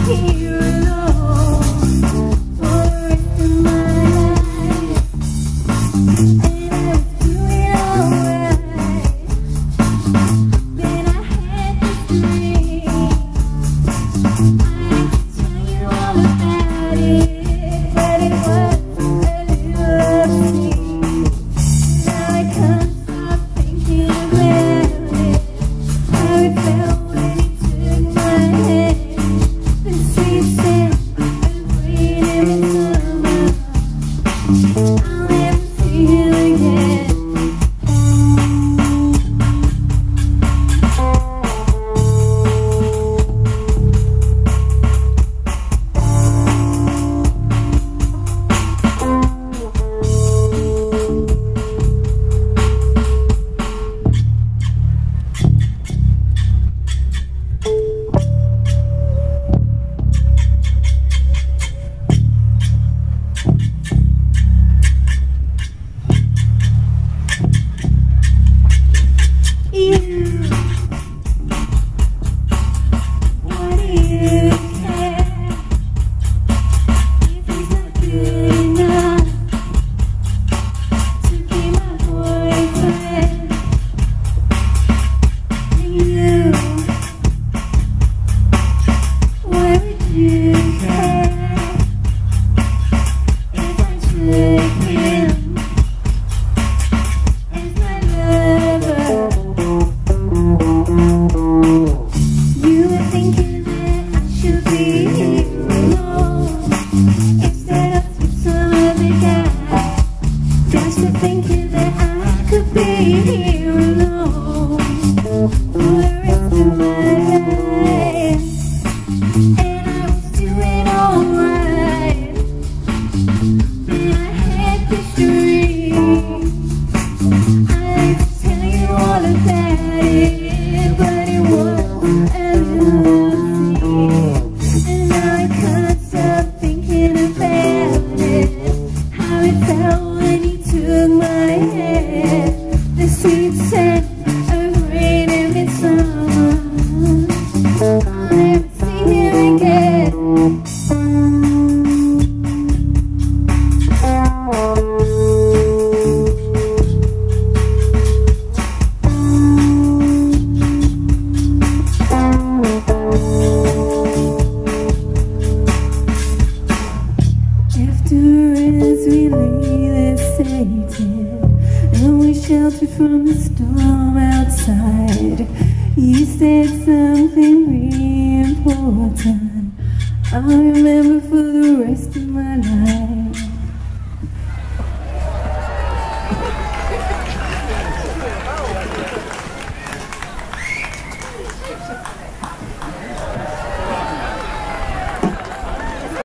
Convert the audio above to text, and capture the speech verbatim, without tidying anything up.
here alone for the rest of my life. And I was doing alright. Then I had this dream. I had to tell you all about it, but it was a little obscene. Now I can't stop thinking about it, how it felt when he took my hand. The sweet scent of rain in summer. I'll never see him again. Thinking that I could be here alone for the rest of my life. And I was doing alright. Then I had this dream. I like to tell you all about it, but it was a little obscene. And now I can't stop thinking about it, how it felt when you took my hand. The sweet scent of rain in midsummer. I'll never see him again. After as we lay there sated, and we sheltered from the storm outside, you said something really important I'll remember for the rest of my life.